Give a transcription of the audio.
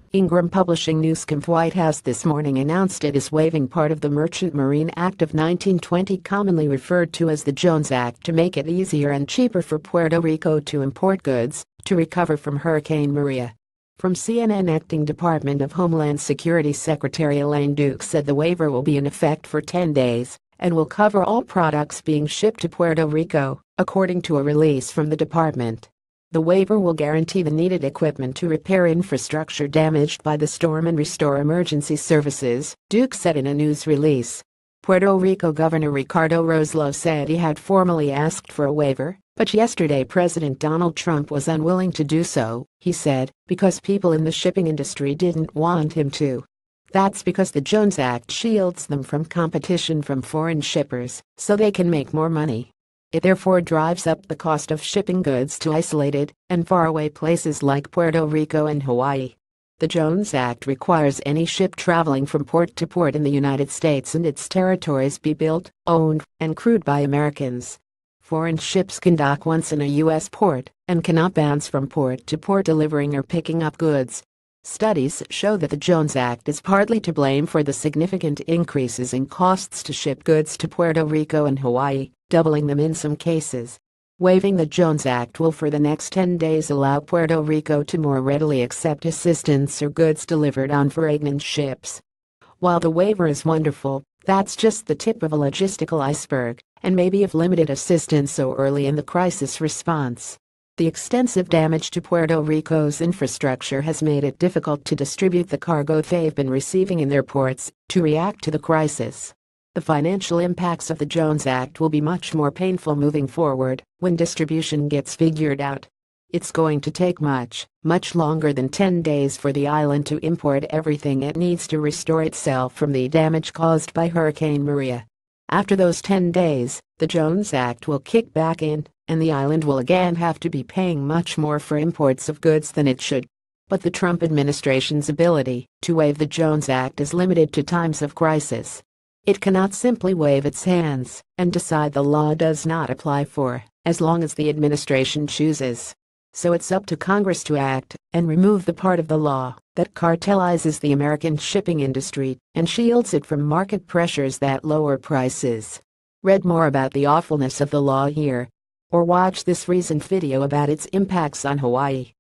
Ingram Publishing Newscomb White House this morning announced it is waiving part of the Merchant Marine Act of 1920, commonly referred to as the Jones Act, to make it easier and cheaper for Puerto Rico to import goods to recover from Hurricane Maria. From CNN, Acting Department of Homeland Security Secretary Elaine Duke said the waiver will be in effect for 10 days and will cover all products being shipped to Puerto Rico, according to a release from the department. The waiver will guarantee the needed equipment to repair infrastructure damaged by the storm and restore emergency services, Duke said in a news release. Puerto Rico Governor Ricardo Rossello said he had formally asked for a waiver, but yesterday President Donald Trump was unwilling to do so, he said, because people in the shipping industry didn't want him to. That's because the Jones Act shields them from competition from foreign shippers, so they can make more money. It therefore drives up the cost of shipping goods to isolated and faraway places like Puerto Rico and Hawaii. The Jones Act requires any ship traveling from port to port in the United States and its territories be built, owned, and crewed by Americans. Foreign ships can dock once in a U.S. port and cannot bounce from port to port delivering or picking up goods. Studies show that the Jones Act is partly to blame for the significant increases in costs to ship goods to Puerto Rico and Hawaii, doubling them in some cases. Waiving the Jones Act will for the next 10 days allow Puerto Rico to more readily accept assistance or goods delivered on pregnant ships. While the waiver is wonderful, that's just the tip of a logistical iceberg, and may be of limited assistance so early in the crisis response. The extensive damage to Puerto Rico's infrastructure has made it difficult to distribute the cargo they've been receiving in their ports to react to the crisis. The financial impacts of the Jones Act will be much more painful moving forward when distribution gets figured out. It's going to take much longer than 10 days for the island to import everything it needs to restore itself from the damage caused by Hurricane Maria. After those 10 days, the Jones Act will kick back in, and the island will again have to be paying much more for imports of goods than it should. But the Trump administration's ability to waive the Jones Act is limited to times of crisis. It cannot simply wave its hands and decide the law does not apply for as long as the administration chooses. So it's up to Congress to act and remove the part of the law that cartelizes the American shipping industry and shields it from market pressures that lower prices. Read more about the awfulness of the law here, or watch this recent video about its impacts on Hawaii.